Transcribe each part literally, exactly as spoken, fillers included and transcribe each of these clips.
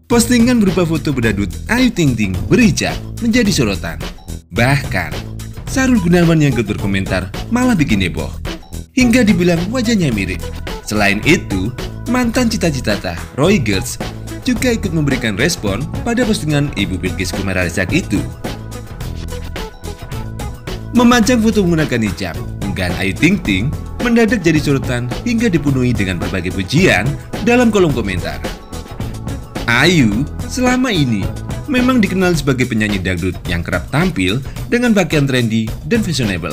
Postingan berupa foto badut Ayu Ting Ting berhijab menjadi sorotan. Bahkan, Sahrul Gunawan yang ikut berkomentar malah bikin heboh, hingga dibilang wajahnya mirip. Selain itu, mantan cita-cita Roy Gertz juga ikut memberikan respon pada postingan Ibu Bilqis Kumaralizak itu. Memajang foto menggunakan hijab, unggahan Ayu Ting Ting mendadak jadi sorotan hingga dipenuhi dengan berbagai pujian dalam kolom komentar. Ayu selama ini memang dikenal sebagai penyanyi dangdut yang kerap tampil dengan pakaian trendy dan fashionable.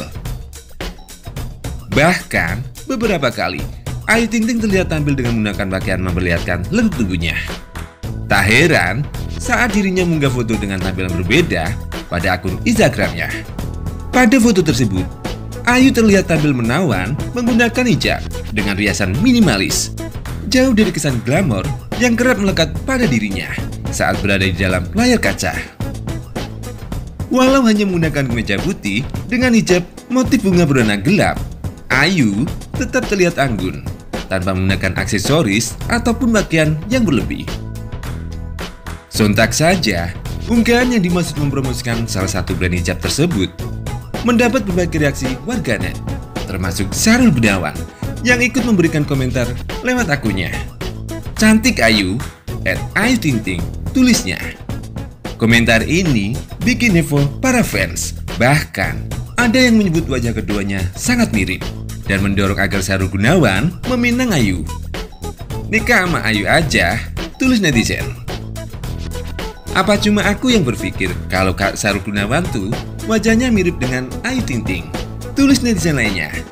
Bahkan beberapa kali Ayu Ting Ting terlihat tampil dengan menggunakan pakaian memperlihatkan lengan tubuhnya. Tak heran saat dirinya mengunggah foto dengan tampilan berbeda pada akun Instagramnya. Pada foto tersebut, Ayu terlihat tampil menawan menggunakan hijab dengan riasan minimalis, jauh dari kesan glamor yang kerap melekat pada dirinya saat berada di dalam layar kaca. Walau hanya menggunakan kemeja putih dengan hijab motif bunga berwarna gelap, Ayu tetap terlihat anggun tanpa menggunakan aksesoris ataupun pakaian yang berlebih. Sontak saja, unggahan yang dimaksud mempromosikan salah satu brand hijab tersebut mendapat berbagai reaksi warganet, termasuk Sahrul Gunawan yang ikut memberikan komentar lewat akunnya. "Cantik Ayu, at Ayu Ting Ting," tulisnya. Komentar ini bikin heboh para fans. Bahkan ada yang menyebut wajah keduanya sangat mirip dan mendorong agar Sahrul Gunawan meminang Ayu. "Nikah sama Ayu aja," tulis netizen. "Apa cuma aku yang berpikir kalau Kak Sahrul Gunawan tuh wajahnya mirip dengan Ayu Ting Ting?" tulis netizen lainnya.